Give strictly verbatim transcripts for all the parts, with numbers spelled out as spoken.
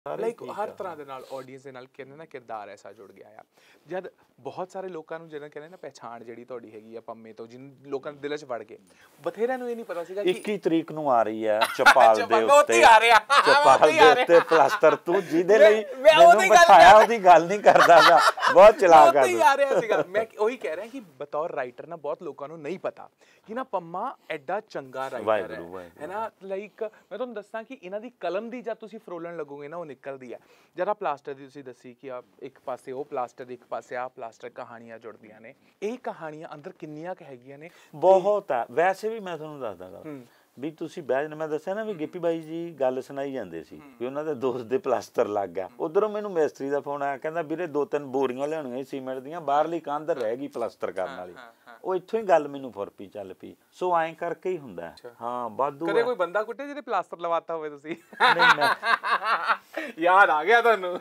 Like ਹਰ ਤਰ੍ਹਾਂ ਦੇ ਨਾਲ ਆਡੀਅנס ਦੇ ਨਾਲ ਕਹਿੰਦੇ ਨਾ ਕਿਰਦਾਰ ਐਸਾ ਜੁੜ ਗਿਆ ਆ ਜਦ ਬਹੁਤ ਸਾਰੇ ਲੋਕਾਂ ਨੂੰ ਜਿਹਨਾਂ ਕਹਿੰਦੇ ਨਾ ਪਹਿਚਾਣ ਜਿਹੜੀ ਤੁਹਾਡੀ ਹੈਗੀ ਆ ਪੰਮੇ ਤੋਂ ਜਿਨ ਲੋਕਾਂ ਦੇ ਦਿਲ 'ਚ ਵੜ ਗਏ ਬਥੇਰਿਆਂ ਨੂੰ ਇਹ ਨਹੀਂ ਪਤਾ ਸੀਗਾ ਕਿ ਇੱਕੀ ਤਰੀਕ ਨੂੰ ਆ ਰਹੀ ਹੈ ਚਪਾਲ ਦੇ ਉੱਤੇ ਆ ਰਿਹਾ ਚਪਾਲ ਦੇ ਉੱਤੇ ਪਲਾਸਟਰ ਤੂੰ ਜਿਹਦੇ ਲਈ ਮੈਨੂੰ ਬਿਠਾਇਆ ਉਹਦੀ ਗੱਲ ਨਹੀਂ ਕਰਦਾ ਗਾ ਬਹੁਤ ਚਲਾਕ ਆ ਆ ਰਿਹਾ ਸੀਗਾ ਮੈਂ ਉਹੀ ਕਹਿ ਰਿਹਾ ਕਿ ਬਤੌਰ ਰਾਈਟਰ ਨਾ ਬਹੁਤ ਲੋਕਾਂ ਨੂੰ ਨਹੀਂ ਪਤਾ ਕਿ ਨਾ ਪੰਮਾ ਐਡਾ ਚੰਗਾ ਰਾਈਟਰ ਹੈ ਹੈ ਨਾ ਲਾਈਕ ਮੈਂ ਤੁਹਾਨੂੰ ਦੱਸਾਂ ਕਿ ਇਹਨਾਂ ਦੀ ਕਲਮ ਦੀ ਜਦ ਤੁਸੀਂ ਫਰੋਲਣ ਲੱਗੋਗੇ ਨਾ ਨਿਕਲਦੀ ਹੈ ਜਰਾ ਪਲਾਸਟਰ ਦੀ ਤੁਸੀਂ ਦੱਸੀ ਕਿ ਆ ਇੱਕ ਪਾਸੇ ਉਹ ਪਲਾਸਟਰ ਇੱਕ ਪਾਸੇ ਆ ਪਲਾਸਟਰ ਕਹਾਣੀਆਂ ਜੁੜਦੀਆਂ ਨੇ ਇਹ ਕਹਾਣੀਆਂ ਅੰਦਰ ਕਿੰਨੀਆਂ ਕੁ ਹੈਗੀਆਂ ਨੇ ਬਹੁਤ ਆ ਵੈਸੇ ਵੀ ਮੈਂ ਤੁਹਾਨੂੰ ਦੱਸਦਾ ਗੱਲ ਵੀ ਤੁਸੀਂ ਬਹਿ ਜਾਣਾ ਮੈਂ ਦੱਸਿਆ ਨਾ ਵੀ ਗਿੱਪੀ ਬਾਈ ਜੀ ਗੱਲ ਸੁਣਾਈ ਜਾਂਦੇ ਸੀ ਵੀ ਉਹਨਾਂ ਦੇ ਦੋਸਤ ਦੇ ਪਲਾਸਟਰ ਲੱਗ ਗਿਆ ਉਧਰੋਂ ਮੈਨੂੰ ਮਿਸਤਰੀ ਦਾ ਫੋਨ ਆਇਆ ਕਹਿੰਦਾ ਵੀਰੇ ਦੋ ਤਿੰਨ ਬੋਰੀਆਂ ਲਿਆਉਣੀਆਂ ਸੀਮੈਂਟ ਦੀਆਂ ਬਾਹਰਲੀ ਕੰਧ ਰਹਿ ਗਈ ਪਲਾਸਟਰ ਕਰਨ ਵਾਲੀ ਉਹ ਇੱਥੋਂ ਹੀ ਗੱਲ ਮੈਨੂੰ ਫੁਰ ਪਈ ਚੱਲ ਪਈ ਸੋ ਐਂ ਕਰਕੇ ਹੀ ਹੁੰਦਾ ਹਾਂ ਵਾਧੂ ਕਦੇ ਕੋਈ ਬੰਦਾ ਕੁੱਟੇ ਜਿਹਦੇ ਪਲਾਸਟਰ ਲਵਾਤਾ ਹੋਵੇ ਤੁਸੀਂ ਨਹੀਂ ਮੈਂ ਯਾਦ ਆ ਗਿਆ ਤੁਹਾਨੂੰ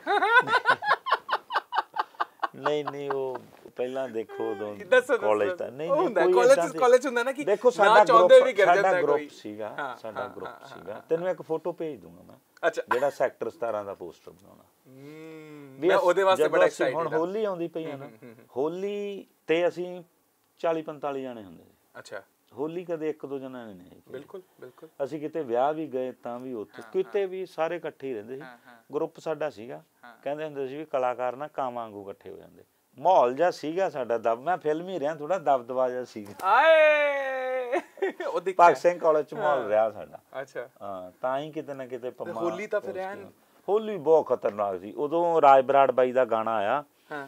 ਨਹੀਂ ਨਹੀਂ ਉਹ ਪਹਿਲਾਂ ਦੇਖੋ ਉਦੋਂ ਕਾਲਜ ਤਾਂ ਨਹੀਂ ਨਹੀਂ ਕਾਲਜ ਕਾਲਜ ਹੁੰਦਾ ਨਾ ਕਿ ਦੇਖੋ ਸਾਡਾ ਗਰੁੱਪ ਸਾਡਾ ਗਰੁੱਪ ਸੀਗਾ ਸਾਡਾ ਗਰੁੱਪ ਸੀਗਾ ਤੈਨੂੰ ਇੱਕ ਫੋਟੋ ਭੇਜ ਦੂੰਗਾ ਮੈਂ ਅੱਛਾ ਜਿਹੜਾ ਸੈਕਟਰ ਸਤਾਰਾਂ ਦਾ ਪੋਸਟਰ ਬਣਾਉਣਾ ਮੈਂ ਉਹਦੇ ਵਾਸਤੇ ਬੜਾ ਐਕਸਾਈਟਡ ਹੁਣ ਹੋਲੀ ਆਉਂਦੀ ਪਈ ਆ ਨਾ ਹੋਲੀ ਤੇ ਅਸੀਂ ਚਾਲੀ ਪੰਤਾਲੀ ਜਾਣੇ ਹੁੰਦੇ ਸੀ ਅੱਛਾ ਹੋਲੀ ਕਦੇ ਇੱਕ ਦੋ ਜਣਾ ਨਹੀਂ ਬਿਲਕੁਲ ਬਿਲਕੁਲ ਅਸੀਂ ਕਿਤੇ ਵਿਆਹ ਵੀ ਗਏ ਤਾਂ ਵੀ ਉੱਥੇ ਕਿਤੇ ਵੀ ਸਾਰੇ ਇਕੱਠੇ ਹੀ ਰਹਿੰਦੇ ਸੀ ਗਰੁੱਪ ਸਾਡਾ ਸੀਗਾ ਕਹਿੰਦੇ ਹੁੰਦੇ ਸੀ ਵੀ ਕਲਾਕਾਰ ਨਾ ਕਾਂ ਵਾਂਗੂ ਇਕੱਠੇ ਹੋ ਜਾਂਦੇ ਮਾਹੌਲ ਜਿਹਾ ਸੀਗਾ ਸਾਡਾ ਦਬ ਮੈਂ ਫਿਲਮੀ ਰਿਹਾ ਥੋੜਾ ਦਬਦਬਾ ਜਿਹਾ ਸੀਗਾ ਆਏ ਉਹ ਦਿਖ ਭਗਤ ਸਿੰਘ ਕਾਲਜ ਚ ਮਾਹੌਲ ਰਿਹਾ ਸਾਡਾ ਅੱਛਾ ਹਾਂ ਤਾਂ ਹੀ ਕਿਤੇ ਨਾ ਕਿਤੇ ਪੰਮਾ ਹੋਲੀ ਤਾਂ ਫਿਰ ਐਨ ਹੋਲੀ ਬਹੁਤ ਖਤਰਨਾਕ ਸੀ ਉਦੋਂ ਰਾਜ ਬਰਾੜ ਬਾਈ ਦਾ ਗਾਣਾ ਆਇਆ ਹਾਂ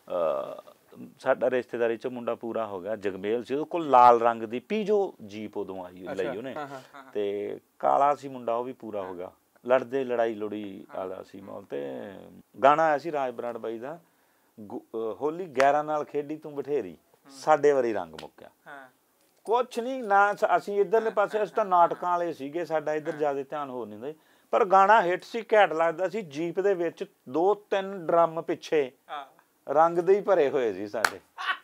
ਸਾਡਾ ਰਿਸ਼ਤੇਦਾਰੀ ਚ ਮੁੰਡਾ ਪੂਰਾ ਹੋ ਗਿਆ ਜਗਮੇਲ ਸੀ ਉਹਦੇ ਕੋਲ ਲਾਲ ਰੰਗ ਦੀ ਪੀਜੋ ਜੀਪ ਉਦੋਂ ਆਈ ਲਈ ਉਹਨੇ ਤੇ ਕਾਲਾ ਸੀ ਮੁੰਡਾ ਉਹ ਵੀ ਪੂਰਾ ਹੋ ਗਿਆ ਲੜਦੇ ਲੜਾਈ ਲੜੀ ਵਾਲਾ ਸੀ ਮਾਹੌਲ ਤੇ ਗਾਣਾ ਆਇਆ ਸੀ ਰਾਜ ਬਰਾੜ ਬਾਈ ਦਾ ਹੋਲੀ ਗਿਆਰਾਂ ਨਾਲ ਖੇਡੀ ਤੂੰ ਬਠੇਰੀ ਸਾਡੇ ਵਾਰੀ ਰੰਗ ਮੁੱਕਿਆ ਕੁਛ ਨਹੀਂ ਨਾ ਅਸੀਂ ਇੱਧਰਲੇ ਪਾਸੇ ਅਸੀਂ ਤਾਂ ਨਾਟਕਾਂ ਵਾਲੇ ਸੀਗੇ ਸਾਡਾ ਇੱਧਰ ਜ਼ਿਆਦਾ ਧਿਆਨ ਹੋ ਨਹੀਂ ਹੁੰਦਾ ਪਰ ਗਾਣਾ ਹਿੱਟ ਸੀ ਘੈਂਟ ਲੱਗਦਾ ਸੀ ਜੀਪ ਦੇ ਵਿੱਚ ਦੋ ਤਿੰਨ ਡਰਮ ਪਿੱਛੇ ਰੰਗ ਦੇ ਹੀ ਭਰੇ ਹੋਏ ਸੀ ਸਾਡੇ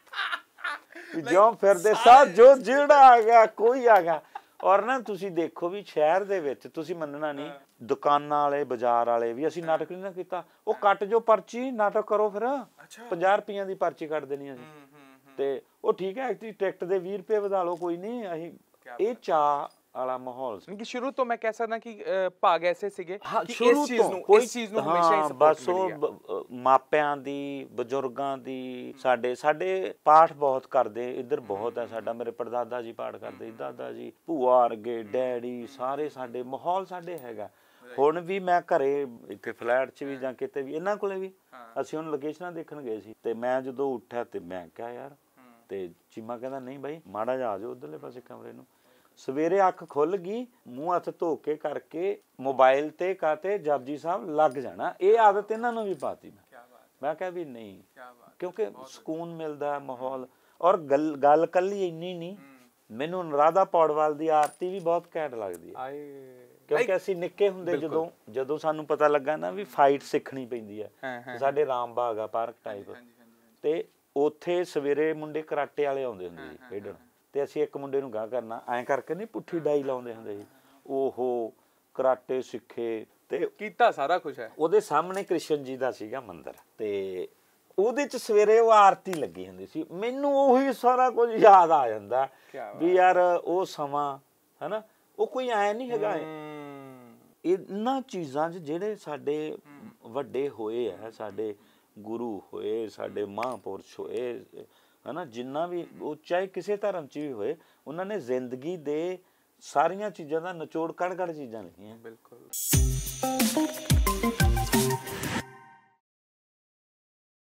ਜਿਉਂ ਫਿਰਦੇ ਸਾਹ ਜੋ ਜਿਹੜਾ ਆ ਗਿਆ ਕੋਈ ਆ ਗਿਆ ਔਰ ਨਾ ਤੁਸੀਂ ਦੇਖੋ ਵੀ ਸ਼ਹਿਰ ਦੇ ਵਿੱਚ ਤੁਸੀਂ ਮੰਨਣਾ ਨਹੀਂ ਦੁਕਾਨਾਂ ਵਾਲੇ ਬਾਜ਼ਾਰ ਵਾਲੇ ਵੀ ਅਸੀਂ ਨਾਟਕ ਨਹੀਂ ਨਾ ਕੀਤਾ ਉਹ ਕੱਟ ਜੋ ਪਰਚੀ ਨਾਟਕ ਕਰੋ ਫਿਰ ਪੰਜਾਹ ਰੁਪਈਆਂ ਦੀ ਪਰਚੀ ਕੱਟ ਦੇਣੀ ਅਸੀਂ ਤੇ ਉਹ ਠੀਕ ਹੈ ਟਿਕਟ ਦੇ ਵੀਹ ਰੁਪਏ ਵਧਾ ਲਓ ਕੋਈ ਨਹੀਂ ਅਸੀਂ ਇਹ ਚਾਹ ਵਾਲਾ ਮਾਹੌਲ ਸੀ ਕਿ ਸ਼ੁਰੂ ਤੋਂ ਮੈਂ ਕਹਿ ਸਕਦਾ ਕਿ ਭਾਗ ਐਸੇ ਸੀਗੇ ਕਿ ਇਸ ਚੀਜ਼ ਨੂੰ ਇਸ ਚੀਜ਼ ਨੂੰ ਹਮੇਸ਼ਾ ਹੀ ਸਪੋਰਟ ਮਿਲੀ ਹੈ ਮਾਪਿਆਂ ਦੀ ਬਜ਼ੁਰਗਾਂ ਦੀ ਸਾਡੇ ਸਾਡੇ ਪਾਠ ਬਹੁਤ ਕਰਦੇ ਇੱਧਰ ਬਹੁਤ ਹੈ ਸਾਡਾ ਮੇਰੇ ਪੜਦਾਦਾ ਜੀ ਪਾਠ ਕਰਦੇ ਦਾਦਾ ਜੀ ਭੂਆ ਵਰਗੇ ਡੈਡੀ ਸਾਰੇ ਸਾਡੇ ਮਾਹੌਲ ਸਾਡੇ ਹੈਗਾ ਹੁਣ ਵੀ ਮੈਂ ਘਰੇ ਇੱਥੇ ਫਲੈਟ 'ਚ ਵੀ ਜਾਂ ਕਿਤੇ ਵੀ ਇਹਨਾਂ ਕੋਲੇ ਵੀ ਅਸੀਂ ਹੁਣ ਲੋਕੇਸ਼ਨਾਂ ਦੇਖਣ ਗਏ ਸੀ ਤੇ ਮੈਂ ਜਦੋਂ ਉੱਠਿਆ ਤੇ ਮੈਂ ਕਿਹਾ ਯਾਰ ਤੇ ਚੀਮਾ ਕਹਿੰਦਾ ਨਹੀਂ ਬਾਈ ਮਾੜਾ ਜਿਹਾ ਆ ਜਾਓ ਉਧਰਲੇ ਪਾਸੇ ਕਮਰੇ ਨੂੰ ਸਵੇਰੇ ਅੱਖ ਖੁੱਲ ਗਈ ਮੂੰਹ ਹੱਥ ਧੋ ਕੇ ਕਰਕੇ ਮੋਬਾਈਲ ਤੇ ਕਾਤੇ ਜਪਜੀ ਸਾਹਿਬ ਲੱਗ ਜਾਣਾ ਇਹ ਆਦਤ ਇਹਨਾਂ ਨੂੰ ਵੀ ਪਾਤੀ ਮੈਂ ਮੈਂ ਕਿਹਾ ਵੀ ਨਹੀਂ ਕਿਉਂਕਿ ਸਕੂਨ ਮਿਲਦਾ ਮਾਹੌਲ ਔਰ ਗੱਲ ਗੱਲ ਕੱਲੀ ਇੰਨੀ ਨਹੀਂ ਮੈਨੂੰ ਰਾਧਾ ਪੌੜਵਾਲ ਦੀ ਆਰਤੀ ਵੀ ਬਹੁਤ ਘੈਂਟ ਲੱਗਦੀ ਹੈ ਕਿਉਂਕਿ ਅਸੀਂ ਨਿੱਕੇ ਹੁੰਦੇ ਜਦੋਂ ਜਦੋਂ ਸਾਨੂੰ ਪਤਾ ਲੱਗਾ ਨਾ ਵੀ ਫਾਈਟ ਸਿੱਖਣੀ ਪੈਂਦੀ ਹੈ ਸਾਡੇ ਰਾਮ ਬਾਗ ਆ ਪਾਰਕ ਟਾਈਪ ਤੇ ਉੱਥੇ ਸਵੇਰੇ ਮੁੰਡੇ ਕਰਾਟੇ ਵਾਲੇ ਆਉਂਦੇ ਹੁੰਦੇ ਸੀ ਖੇਡਣ ਤੇ ਅਸੀਂ ਇੱਕ ਮੁੰਡੇ ਨੂੰ ਗਾਹ ਕਰਨਾ ਐਂ ਕਰਕੇ ਨਹੀਂ ਪੁੱਠੀ ਡਾਈ ਲਾਉਂਦੇ ਹੁੰਦੇ ਸੀ ਓਹੋ ਕਰਾਟੇ ਸਿੱਖੇ ਤੇ ਕੀਤਾ ਸਾਰਾ ਕੁਝ ਹੈ ਉਹਦੇ ਸਾਹਮਣੇ ਕ੍ਰਿਸ਼ਨ ਜੀ ਦਾ ਸੀਗਾ ਮੰਦਿਰ ਤੇ ਉਹਦੇ ਚ ਸਵੇਰੇ ਉਹ ਆਰਤੀ ਲੱਗੀ ਹੁੰਦੀ ਸੀ ਮੈਨੂੰ ਉਹੀ ਸਾਰਾ ਕੁਝ ਯਾਦ ਆ ਜਾਂਦਾ ਵੀ ਯਾਰ ਉਹ ਸਮਾਂ ਹਨਾ ਉਹ ਕੋਈ ਐ ਨਹੀਂ ਹੈਗਾ ਇਹਨਾਂ ਚੀਜ਼ਾਂ 'ਚ ਜਿਹੜੇ ਸਾਡੇ ਵੱਡੇ ਹੋਏ ਆ ਸਾਡੇ ਗੁਰੂ ਹੋਏ ਸਾਡੇ ਮਹਾਂਪੁਰਸ਼ ਹੋਏ ਹਨਾ ਜਿੰਨਾ ਵੀ ਉਹ ਚਾਹੇ ਕਿਸੇ ਧਰਮ 'ਚ ਵੀ ਹੋਏ ਉਹਨਾਂ ਨੇ ਜ਼ਿੰਦਗੀ ਦੇ ਸਾਰੀਆਂ ਚੀਜ਼ਾਂ ਦਾ ਨਿਚੋੜ ਕੱਢ ਕੱਢ ਚੀਜ਼ਾਂ ਲਿਖੀਆਂ ਬਿਲਕੁਲ।